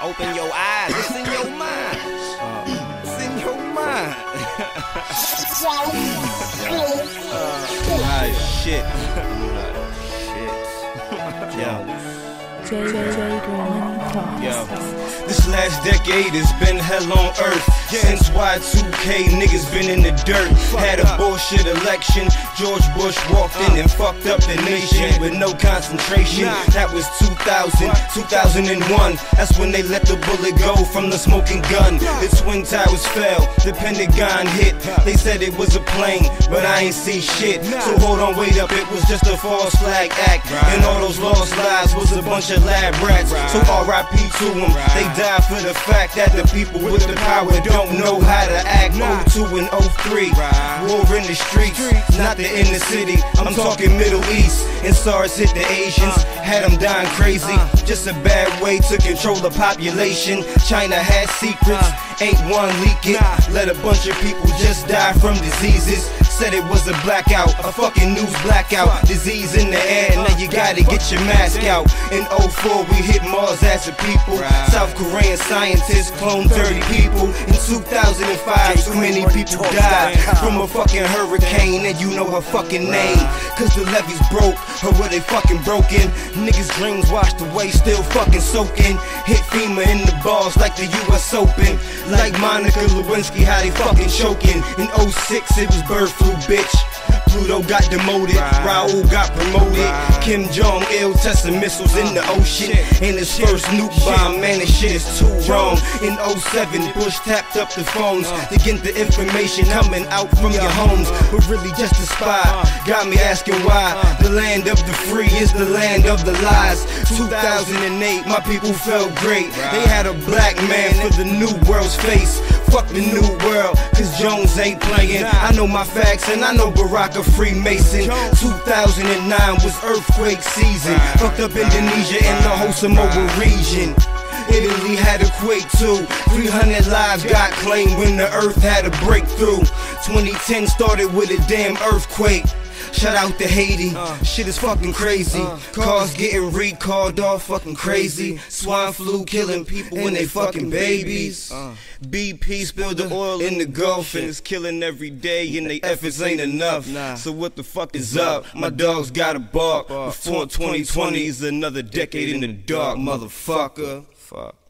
Open your eyes. It's in your mind. It's in your mind. Shit. Yo, this last decade has been hell on earth. Since Y2K, niggas been in the dirt. Had a bullshit election. George Bush walked in and fucked up the nation with no concentration. That was 2000, 2001. That's when they let the bullet go from the smoking gun. The Twin Towers fell, the Pentagon hit. They said it was a plane, but I ain't see shit. So hold on, wait up, it was just a false flag act. And all those lost lives was a bunch of lab rats. So R.I.P. to them. They died for the fact that the people with the power don't know how to act. 02 and 03, war in the streets, not the inner city. I'm talking Middle East. And SARS hit the Asians, had them dying crazy. Just a bad way to control the population. China had secrets, ain't one leak it. Let a bunch of people just die from diseases. Said it was a blackout, a fucking news blackout. Disease in the air, now you gotta get your mask out. In 04 we hit Mars as a people. South Korean scientists cloned 30 people. In 2005 too many people died from a fucking hurricane. And you know her fucking name, cause the levees broke, or were they fucking broken? Niggas' dreams washed away, still fucking soaking. Hit FEMA in the balls like the US Open. Like Monica Lewinsky, how they fucking choking. In 06 it was bird flu, bitch. Pluto got demoted, Raul got promoted. Kim Jong-il testing missiles in the ocean. And his first nuke bomb, man, this shit is too wrong. In 07, Bush tapped up the phones to get the information coming out from your homes. But really just a spy, got me asking why. The land of the free is the land of the lies. 2008, my people felt great. They had a black man for the new world's face. Fuck the new world, cause Jones ain't playing. I know my facts and I know Barack a Freemason. 2009 was earthquake season. Fucked up Indonesia and the whole Samoa region. Italy had a quake too. 300 lives got claimed when the earth had a breakthrough. 2010 started with a damn earthquake. Shout out to Haiti, shit is fucking crazy. Cars getting recalled, all fucking crazy. Swine flu killing people when they fucking babies. BP spilled the oil in the Gulf and it's killing every day, and they efforts ain't enough. So what the fuck is up? My dogs gotta bark. Before 2020 is another decade in the dark, motherfucker. Fuck.